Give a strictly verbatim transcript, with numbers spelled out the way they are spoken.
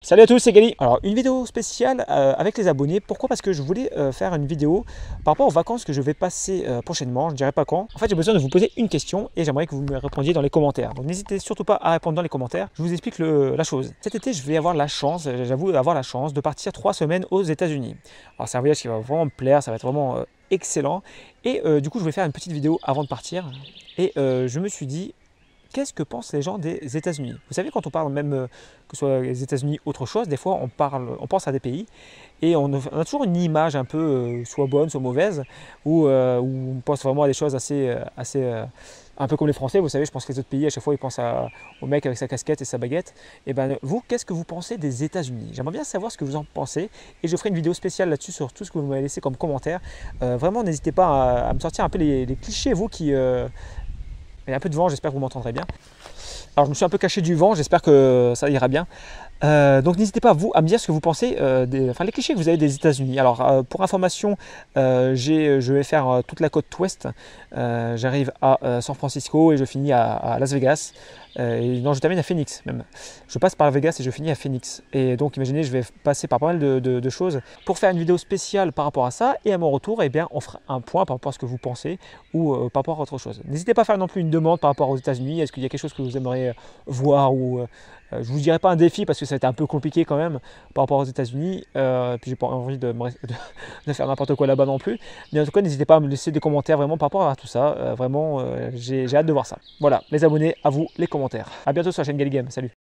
Salut à tous, c'est Gali. Alors une vidéo spéciale euh, avec les abonnés. Pourquoi? Parce que je voulais euh, faire une vidéo par rapport aux vacances que je vais passer euh, prochainement. Je ne dirai pas quand. En fait, j'ai besoin de vous poser une question et j'aimerais que vous me répondiez dans les commentaires. Donc n'hésitez surtout pas à répondre dans les commentaires. Je vous explique le- la chose. Cet été, je vais avoir la chance, j'avoue avoir la chance de partir trois semaines aux États-Unis. Alors c'est un voyage qui va vraiment me plaire, ça va être vraiment euh, excellent. Et euh, du coup, je vais faire une petite vidéo avant de partir. Et euh, je me suis dit, qu'est-ce que pensent les gens des États-Unis? Vous savez, quand on parle même, euh, que ce soit les États-Unis, autre chose, des fois on parle, on pense à des pays et on, on a toujours une image un peu euh, soit bonne, soit mauvaise, où, euh, où on pense vraiment à des choses assez, euh, assez euh, un peu comme les Français. Vous savez, je pense que les autres pays, à chaque fois, ils pensent à- au mec avec sa casquette et sa baguette. Et ben vous, qu'est-ce que vous pensez des États-Unis? J'aimerais bien savoir ce que vous en pensez et je ferai une vidéo spéciale là-dessus sur tout ce que vous m'avez laissé comme commentaire. Euh, vraiment, n'hésitez pas à, à me sortir un peu les, les clichés, vous qui euh, il y a un peu de vent, j'espère que vous m'entendrez bien. Alors je me suis un peu caché du vent, j'espère que ça ira bien. Euh, donc n'hésitez pas vous à me dire ce que vous pensez, euh, des, enfin les clichés que vous avez des États-Unis. Alors euh, pour information, euh, j'ai, je vais faire euh, toute la côte ouest. Euh, J'arrive à euh, San Francisco et je finis à, à Las Vegas. Euh, et non, je termine à Phoenix même. Je passe par Vegas et je finis à Phoenix. Et donc imaginez, je vais passer par pas mal de, de- de choses pour faire une vidéo spéciale par rapport à ça. Et à mon retour, eh bien, on fera un point par rapport à ce que vous pensez ou euh, par rapport à autre chose. N'hésitez pas à faire non plus une demande par rapport aux États-Unis. Est-ce qu'il y a quelque chose que vous aimeriez voir ou euh, je ne vous dirai pas un défi parce que ça va être un peu compliqué quand même par rapport aux États-Unis. Euh, puis j'ai pas envie de, me- de- de faire n'importe quoi là-bas non plus. Mais en tout cas, n'hésitez pas à me laisser des commentaires vraiment par rapport à tout ça. Euh, vraiment, euh, j'ai j'ai hâte de voir ça. Voilà, les abonnés, à vous les commentaires. A bientôt sur la chaîne Gali Game. Salut.